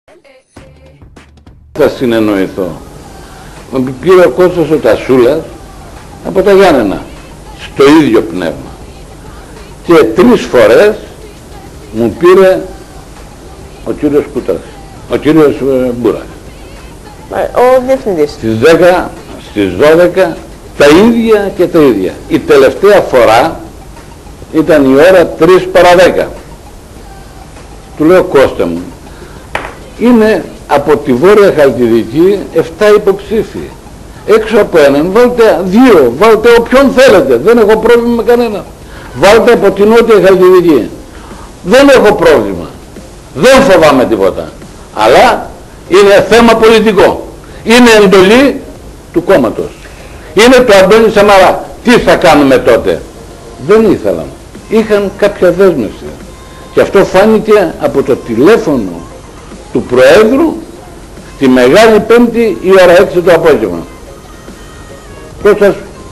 Θα συνεννοηθώ. Με πήρε ο Κώστας ο Τασούλας από τα Γιάννενα, στο ίδιο πνεύμα. Και 3 φορές μου πήρε ο κύριος Κούτας, ο κύριος Μπούρας. Ο διευθυντής. Στις 12 τα ίδια και τα ίδια. Η τελευταία φορά ήταν η ώρα 3 παρά 10. Του λέω, Κώστα μου, είναι από τη Βόρεια Χαλκιδική 7 υποψήφοι. Έξω από έναν βάλτε 2, βάλτε όποιον θέλετε, δεν έχω πρόβλημα με κανένα. Βάλτε από τη Νότια Χαλκιδική, δεν έχω πρόβλημα, δεν φοβάμαι τίποτα. Αλλά είναι θέμα πολιτικό, είναι εντολή του κόμματος, είναι το Αντώνη Σαμαρά. Τι θα κάνουμε τότε? Δεν ήθελαν, είχαν κάποια δέσμευση. Και αυτό φάνηκε από το τηλέφωνο του Προέδρου τη Μεγάλη Πέμπτη η ώρα 6 το απόγευμα. Κώστας,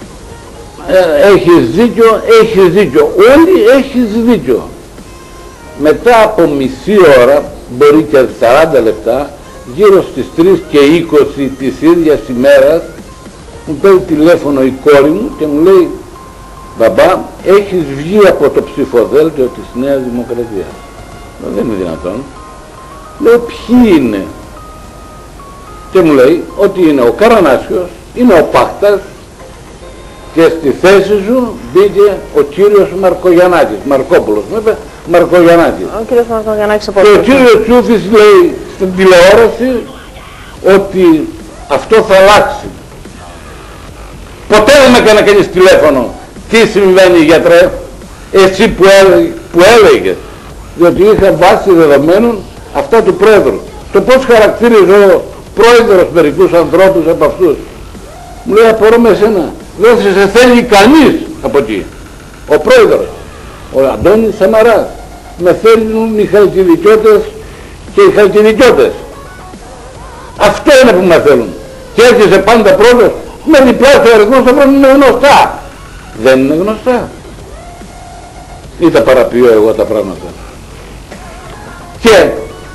έχεις δίκιο, όλοι έχεις δίκιο. Μετά από μισή ώρα, μπορεί και 40 λεπτά, γύρω στις 3 και 20 της ίδιας ημέρας, μου παίρνει τηλέφωνο η κόρη μου και μου λέει, μπαμπά, έχεις βγει από το ψηφοδέλτιο της Νέας Δημοκρατίας. Δεν είναι δυνατόν. Λέω, ποιοι είναι? Και μου λέει ότι είναι ο Καρανάσιος, είναι ο Πάχτας και στη θέση σου μπήκε ο κύριος Μαρκογιαννάκης, Μαρκόπουλος, μου είπε Μαρκογιαννάκης. Ο κύριος Μαρκογιαννάκης από. Και ο κύριος Τσούφης λέει στην τηλεόραση ότι αυτό θα αλλάξει. Ποτέ δεν με έκανε κανείς τηλέφωνο. Τι συμβαίνει, γιατρέ? Εσύ που έλεγες, διότι είχα βάση δεδομένων αυτά του Πρόεδρου. Το πώς χαρακτήριζε ο Πρόεδρος μερικούς ανθρώπους από αυτούς. Μου λέει, απορώ με εσένα, δεν σε θέλει κανείς από εκεί. Ο Πρόεδρος, ο Αντώνης Σαμαράς, με θέλουν οι χαλκιδικιώτες και οι χαλκιδικιώτες. Αυτό είναι που με θέλουν. Και έρχεσαι πάντα πρώτος, με διπλάσιο αριθμό θα πρέπει να είναι γνωστά. Δεν είναι γνωστά. Ή τα παραποιώ εγώ τα πράγματα. Και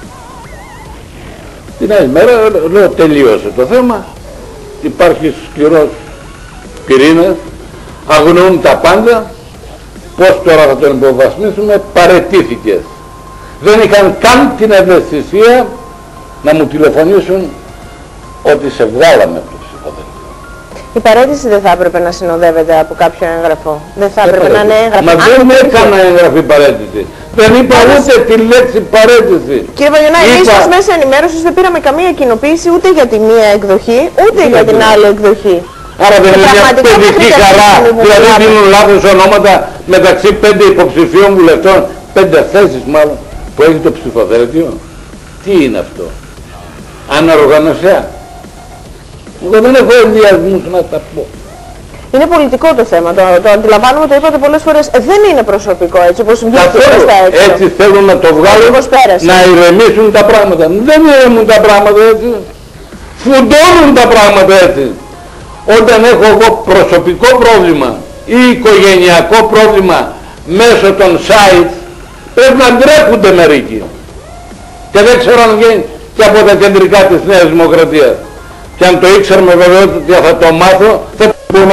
την άλλη μέρα λέω, τελείωσε το θέμα, υπάρχει σκληρός πυρήνας, αγνοούν τα πάντα, πώς τώρα θα τον υποβασμίσουμε? Παραιτήθηκες. Δεν είχαν καν την ευαισθησία να μου τηλεφωνήσουν ότι σε βγάλαμε από το ψηφοδέλτιο. Η παραίτηση δεν θα έπρεπε να συνοδεύεται από κάποιο έγγραφο? Δεν θα έπρεπε να είναι έγγραφο? Μα δεν έκανα έγγραφη παραίτηση. Δεν είπα ούτε τη λέξη παραίτηση. Κύριε Βαγιονά, εμείς ως μέσα ενημέρωσης δεν πήραμε καμία κοινοποίηση ούτε για τη μία εκδοχή, ούτε για την άλλη εκδοχή. Άρα δεν είναι μια παιδική χαρά, δηλαδή δίνουν λάθος ονόματα μεταξύ 5 υποψηφίων βουλευτών, 5 θέσεις μάλλον, που έχει το ψηφοδέλτιο? Τι είναι αυτό? Ανοργανωσία? Εγώ δεν έχω ενδιασμούς να τα πω. Είναι πολιτικό το θέμα, το αντιλαμβάνομαι, το είπατε πολλές φορές. Δεν είναι προσωπικό, έτσι όπως βγήκε προς τα έξω. Έτσι θέλουν να το βγάλουν, να ηρεμήσουν τα πράγματα. Δεν ηρεμούν τα πράγματα έτσι. Φουντώνουν τα πράγματα έτσι. Όταν έχω εγώ προσωπικό πρόβλημα ή οικογενειακό πρόβλημα μέσω των sites, πρέπει να ντρέπονται μερικοί. Και δεν ξέρω αν βγαίνει και από τα κεντρικά της Νέας Δημοκρατίας. Και αν το ήξεραμε βέβαια ότι θα το μάθω, θα μπορούμε.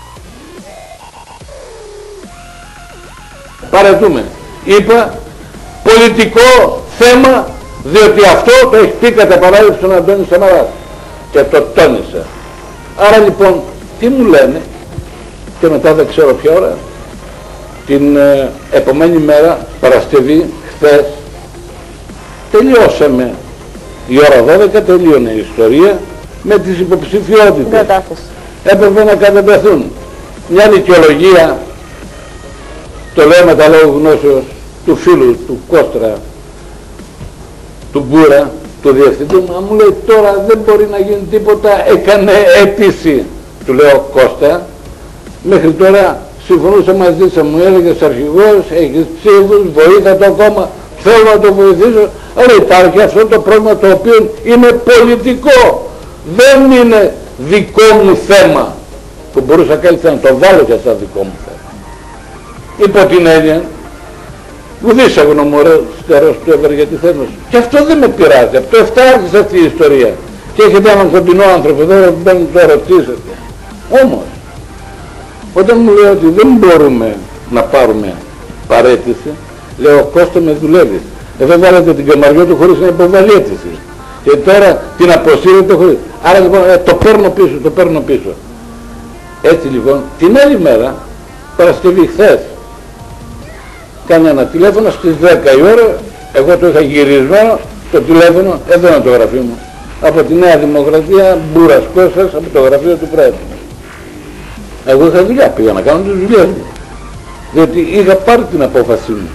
Παρετούμε. Είπα πολιτικό θέμα, διότι αυτό το έχει πει κατά παράδειγμα στον Αντώνη Σαμαρά και το τόνισα. Άρα λοιπόν τι μου λένε, και μετά δεν ξέρω ποια ώρα, την επομένη μέρα, Παρασκευή, χθες, τελειώσαμε, η ώρα 12 τελείωνε η ιστορία με τις υποψηφιότητες. Έπρεπε να κατατεθούν. Μια δικαιολογία, το λέω με τα λόγω γνώσεως του φίλου του Κώστρα, του Μπούρα, του διευθυντή μου λέει, τώρα δεν μπορεί να γίνει τίποτα, έκανε αίτηση. Του λέω, Κώστα, μέχρι τώρα συμφωνούσα μαζί σας, μου έλεγες αρχηγός, έχεις ψήφους, βοήθα το κόμμα, θέλω να το βοηθήσω, αλλά υπάρχει αυτό το πρόβλημα το οποίο είναι πολιτικό, δεν είναι δικό μου θέμα, που μπορούσα καλύτερα να το βάλω και σαν δικό μου θέμα. Υπό την έννοια Βουδίσαγωνο μωρέ στερός του ευεργετηθένος. Και αυτό δεν με πειράζει. Από το 7 άρχισε αυτή η ιστορία. Και έχετε έναν κοντινό άνθρωπο εδώ, δεν το ρωτήσετε. Όμως, όταν μου λέει ότι δεν μπορούμε να πάρουμε παρέτηση, λέω Κώστα με δουλεύει. Εδώ βάλετε την Καμαριώτου χωρίς να υποβάλει αίτηση. Και τώρα την αποσύρετε χωρίς. Άρα λοιπόν το παίρνω πίσω. Έτσι λοιπόν την άλλη μέρα, Παρασκευή χθες, κάνει ένα τηλέφωνο στις 10 η ώρα, εγώ το είχα γυρισμένο, το τηλέφωνο, εδώ είναι το γραφείο μου. Από τη Νέα Δημοκρατία, Μπούρας Κώστας, από το γραφείο του Πρέσβη. Εγώ είχα δουλειά, πήγα να κάνω τις δουλειές μου. Διότι είχα πάρει την απόφασή μου.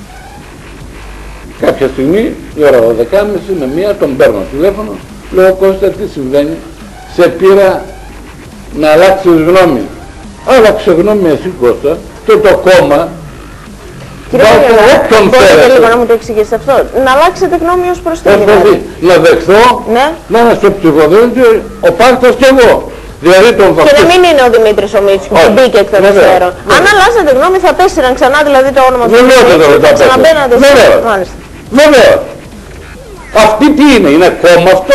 Κάποια στιγμή, η ώρα 12.30 με μία, τον παίρνω τηλέφωνο, λέω Κώστα τι συμβαίνει, σε πήρα να αλλάξεις γνώμη. Άλλαξε γνώμη εσύ Κώστα, και το κόμμα, μπορείτε λίγο να μου το εξηγήσετε αυτό, να αλλάξετε γνώμη ως προς την δηλαδή. Να δεχθώ, ναι. Να είναι στο ψηφοδέλτιο ο Πάρτας και εγώ. Δηλαδή τον και να μην είναι ο Δημήτρης ο Μήτσικος που μπήκε εκ των υστέρων. Αν αλλάζετε γνώμη θα πέσυραν ξανά δηλαδή το όνομα του Μήτσικου, θα ξαναμπαίνατε σε... Βέβαια. Αυτή τι είναι κόμμα αυτό.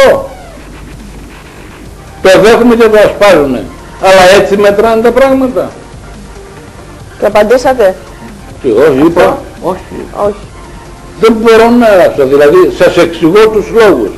Το δέχουμε και το ασπάζουμε. Αλλά έτσι μετράνε τα πράγματα. Και απαντήσατε. Και όχι, είπα, όχι. Δεν μπορώ να αλλάξω. Δηλαδή σας εξηγώ τους λόγους.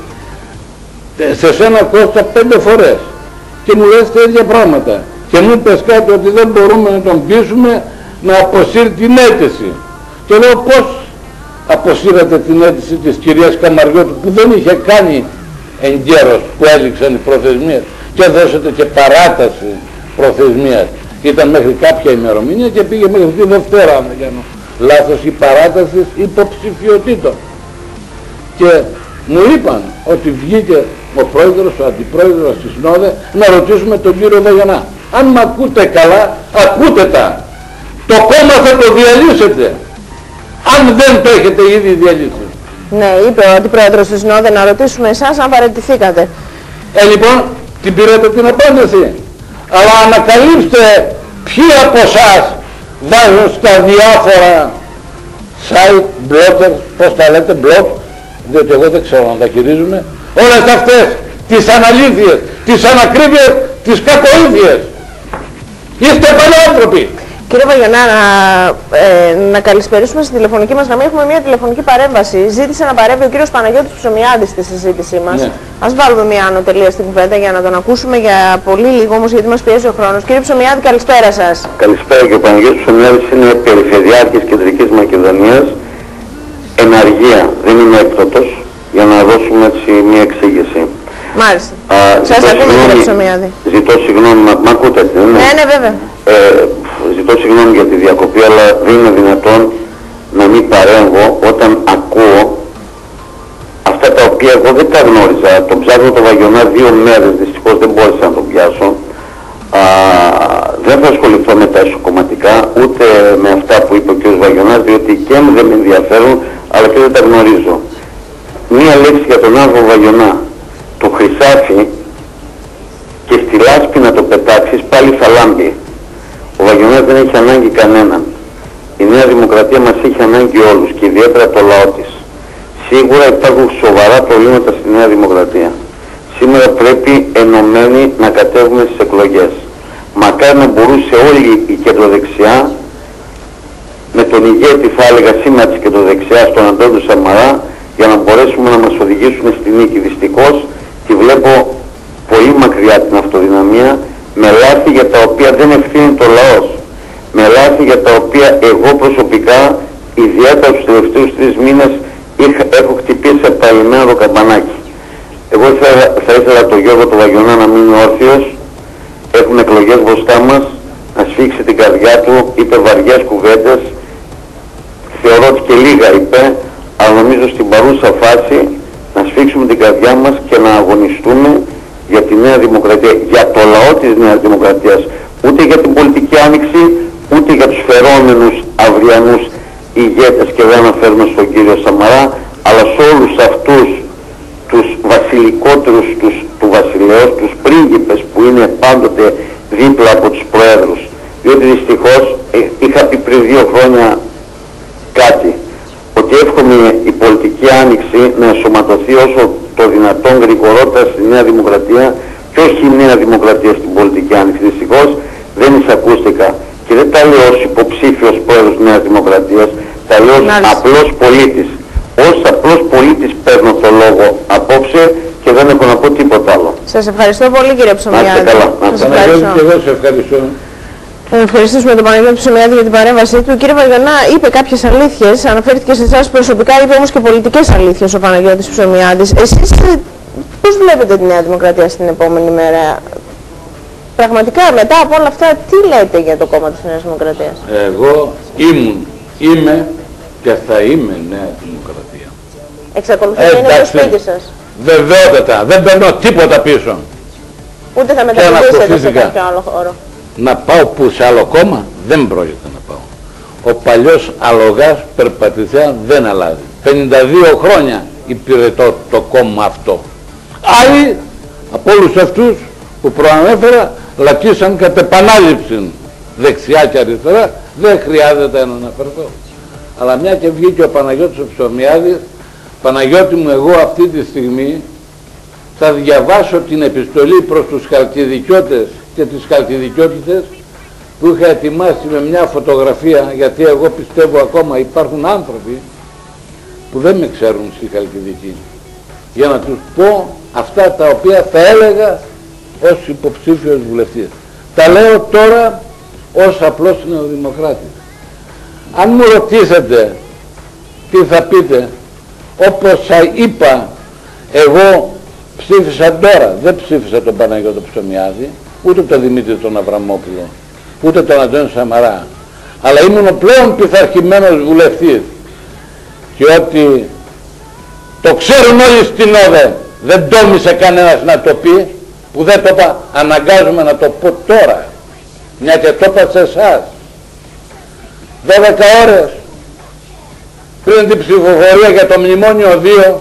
Σε σένα Κώστα 5 φορές. Και μου λες τα ίδια πράγματα. Και μου πες κάτι ότι δεν μπορούμε να τον πείσουμε να αποσύρει την αίτηση. Και λέω πώς αποσύρατε την αίτηση της κυρίας Καμαριώτου που δεν είχε κάνει εγκαίρος που έληξαν οι προθεσμίες και δώσατε και παράταση προθεσμίας. Ήταν μέχρι κάποια ημερομηνία και πήγε μέχρι τη Δευτέρα, αν δεν κάνω λάθος, η παράταση υποψηφιωτήτων. Και μου είπαν ότι βγήκε ο πρόεδρος, ο αντιπρόεδρος της ΣΝΟΔΕ να ρωτήσουμε τον κύριο Βαγιανά. Αν μ' ακούτε καλά, ακούτε τα. Το κόμμα θα το διαλύσετε. Αν δεν το έχετε ήδη διαλύσει. Ναι, είπε ο αντιπρόεδρος της ΣΝΟΔΕ να ρωτήσουμε εσάς αν παραιτηθήκατε. Λοιπόν, την πήρατε την απάντηση. Αλλά ανακαλύψτε ποιοι από εσάς βάζουν στα διάφορα site, bloggers, πώς τα λέτε, blog, διότι εγώ δεν ξέρω να τα χειρίζουμε, όλες αυτές τις αναλήθειες, τις ανακρίβειες, τις κακοήθειες. Είστε παλαιάνθρωποι. Κύριε Βαγιανά, να καλησπερίσουμε στη τηλεφωνική μας γραμμή. Έχουμε μια τηλεφωνική παρέμβαση. Ζήτησε να παρέμβει ο κύριος Παναγιώτης Ψωμιάδης στη συζήτησή μας. Ναι. Ας βάλουμε μια ανωτελεία στην κουβέντα για να τον ακούσουμε για πολύ λίγο όμως, γιατί μας πιέζει ο χρόνος. Κύριε Ψωμιάδη, καλησπέρα σας. Καλησπέρα, και ο Παναγιώτης Ψωμιάδης είναι Περιφερειάρχης Κεντρικής Μακεδονίας. Εναργία, δεν είναι έκπτωτος, για να δώσουμε έτσι μια εξήγηση. Μάλιστα. Σας ακούμε, κύριε Ψωμιάδη. Ζητώ συγγνώμη, μ' ακούτε, δεν είναι? Ναι, βέβαια. Ζητώ συγγνώμη για τη διακοπή, αλλά δεν είναι δυνατόν να μην παρέμβω όταν ακούω αυτά τα οποία εγώ δεν τα γνώριζα. Τον ψάχνω το Βαγιονά 2 μέρες, δυστυχώς δεν μπόρεσα να τον πιάσω. Δεν θα ασχοληθώ με τα εσωκομματικά, ούτε με αυτά που είπε ο κ. Βαγιονάς, διότι και δεν με ενδιαφέρουν, αλλά και δεν τα γνωρίζω. Μία λέξη για τον άνθρωπο Βαγιονά. Το χρυσάφι και στη λάσπη να το πετάξεις πάλι θα λάμπει. Ο Βαγιονάς δεν έχει ανάγκη κανέναν. Η Νέα Δημοκρατία μας έχει ανάγκη όλους και ιδιαίτερα το λαό της. Σίγουρα υπάρχουν σοβαρά προβλήματα στη Νέα Δημοκρατία. Σήμερα πρέπει ενωμένοι να κατέβουμε στις εκλογές. Μακάρι να μπορούσε όλη η κεντροδεξιά, με τον ηγέτη θα έλεγα σήμερα της κεντροδεξιάς, τον Αντώνη Σαμαρά, για να μπορέσουμε να μας οδηγήσουν στη νίκη. Δυστυχώς τη βλέπω πολύ μακριά την αυτοδυναμία, με λάθη για τα οποία δεν ευθύνει το λαός, με λάθη για τα οποία εγώ προσωπικά, ιδιαίτερα τους τελευταίους 3 μήνες, έχω χτυπήσει επανειλημμένα το καμπανάκι. Εγώ θα ήθελα το Γιώργο του Βαγιονά να μείνει όρθιος, έχουμε εκλογές μπροστά μας, να σφίξει την καρδιά του, είπε βαριές κουβέντες, θεωρώ ότι και λίγα είπε, αλλά νομίζω στην παρούσα φάση να σφίξουμε την καρδιά μας και να αγωνιστούμε για τη Νέα Δημοκρατία, για το λαό της Νέας Δημοκρατίας, ούτε για την πολιτική άνοιξη, ούτε για τους φερόμενους αυριανούς ηγέτες, και δεν αναφέρουμε στον κύριο Σαμαρά, αλλά σε όλους αυτούς τους βασιλικότερους του βασιλέως, τους πρίγκιπες που είναι πάντοτε δίπλα από τους προέδρους. Διότι δυστυχώς είχα πει πριν 2 χρόνια κάτι, ότι εύχομαι η πολιτική άνοιξη να ενσωματωθεί όσο το δυνατόν γρηγορότερα στη Νέα Δημοκρατία και όχι η Νέα Δημοκρατία στην πολιτική άνοιξη. Δυστυχώς δεν εισακούστηκα και δεν τα λέω ως υποψήφιος πρόεδρος της Νέας Δημοκρατίας, τα λέω ως απλός πολίτης. Ως απλός πολίτης παίρνω το λόγο απόψε και δεν έχω να πω τίποτα άλλο. Σας ευχαριστώ πολύ, κύριε Ψωμιάδη. Σας ευχαριστώ. Και εγώ σε ευχαριστώ. Ευχαριστήσουμε τον Παναγιώτη Ψωμιάδη για την παρέμβασή του. Κύριε Βαγιονά, είπε κάποιες αλήθειες, αναφέρθηκε σε εσάς προσωπικά, είπε όμως και πολιτικές αλήθειες ο Παναγιώτης Ψωμιάδης. Εσείς πώς βλέπετε τη Νέα Δημοκρατία στην επόμενη μέρα? Πραγματικά μετά από όλα αυτά, τι λέτε για το κόμμα της Νέας Δημοκρατίας? Εγώ είμαι και θα είμαι Νέα Δημοκρατία. Εξακολουθείτε να είναι στο σπίτι σας? Βεβαιότατα, δεν παίρνω τίποτα πίσω. Ούτε θα μετακινήσετε σε κάποιο άλλο χώρο? Να πάω που σε άλλο κόμμα δεν πρόκειται να πάω. Ο παλιός αλογάς περπατηθέα δεν αλλάζει. 52 χρόνια υπηρετώ το κόμμα αυτό. Άλλοι από όλους αυτούς που προανέφερα λατήσαν κατ' επανάληψη δεξιά και αριστερά, δεν χρειάζεται να αναφερθώ. Αλλά μια και βγήκε ο Παναγιώτης ο Ψωμιάδης, Παναγιώτη μου, εγώ αυτή τη στιγμή θα διαβάσω την επιστολή προς τους χαλκιδικιώτες και τις χαλκιδικιώτητες που είχα ετοιμάσει με μια φωτογραφία, γιατί εγώ πιστεύω ακόμα υπάρχουν άνθρωποι που δεν με ξέρουν στη Χαλκιδική, για να τους πω αυτά τα οποία θα έλεγα ως υποψήφιος βουλευτής. Τα λέω τώρα ως απλός νεοδημοκράτης. Αν μου ρωτήσετε τι θα πείτε, όπως σας είπα, εγώ ψήφισα τώρα, δεν ψήφισα τον Παναγιώτο Ψωμιάδη, ούτε τον Δημήτρη τον Αβραμόπουλο, ούτε τον Αντώνη Σαμαρά, αλλά ήμουν ο πλέον πειθαρχημένος βουλευτής και ότι το ξέρουν όλοι στην ΟΔΕ, δεν τόλμησε κανένας να το πει, που δεν το είπα, αναγκάζομαι να το πω τώρα, μια και το είπα σε εσάς. 12 ώρες πριν την ψηφοφορία για το Μνημόνιο 2,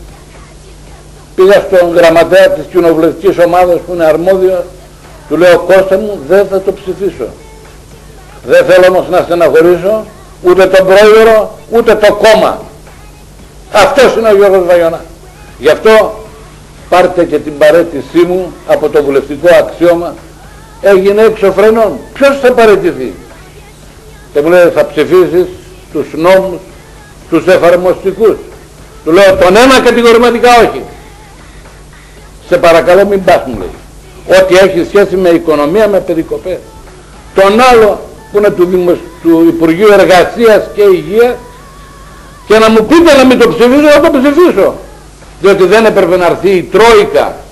πήγα στον γραμματέα της κοινοβουλευτικής ομάδας που είναι αρμόδιος, του λέω, Κώστα μου, δεν θα το ψηφίσω. Δεν θέλω όμως να στεναχωρήσω ούτε τον πρόεδρο, ούτε το κόμμα. Αυτός είναι ο Γιώργος Βαγιονάς. Γι' αυτό πάρτε και την παραίτησή μου από το βουλευτικό αξίωμα. Έγινε έξω φρενών. Ποιος θα παραιτηθεί? Και μου λέει, θα ψηφίσεις τους νόμους, τους εφαρμοστικούς. Του λέω, τον ένα κατηγορηματικά όχι. Σε παρακαλώ μην πας, μου λέει. Ό,τι έχει σχέση με οικονομία, με περικοπές. Τον άλλο που είναι του Υπουργείου Εργασίας και Υγείας, και να μου πείτε να μην το ψηφίσω, να το ψηφίσω. Διότι δεν έπρεπε να έρθει η Τρόικα